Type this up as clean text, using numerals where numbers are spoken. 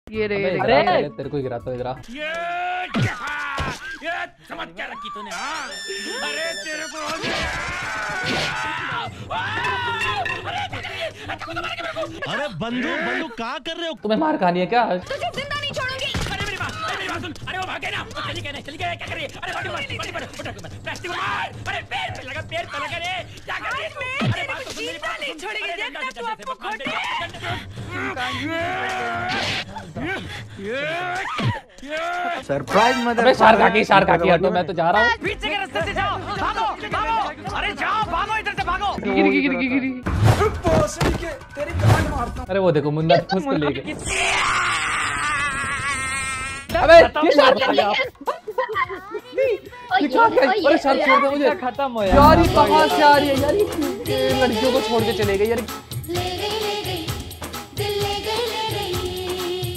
ये रे अरे तेरे को गिराता हूँ इधर। ये समझ क्या रखी तूने? हाँ अरे तेरे को अरे बंदूक कहाँ कर रहे हो? तुम्हें मार खानी है क्या? तुझे जिंदा नहीं छोड़ूंगी। अरे मेरी बात सुन। अरे वो भागे ना, चली गए क्या कर रही है? अरे बॉडी प्लास्टिक मार। अरे पैर पे लगा रे, क्या कर रही है तू? अरे बात तो सुन मेरी, बात नहीं छोड़ेगी। देखना तू आपको खोटे। Surprise mother. अबे शार्क आके हटो, मैं तो जा रहा हूँ। पीछे के रास्ते से जाओ, भागो। अरे जाओ, भागो इधर से भागो। गिरी। अरे वो देखो मुन्ना उसको ले गए। अबे ये शार्क आ गया। अरे शार्क छोड़ दे मुझे। खत्म हो यार ये कहाँ से आ रही है यार? ये लड़कियों को छोड़ के चले गए यार।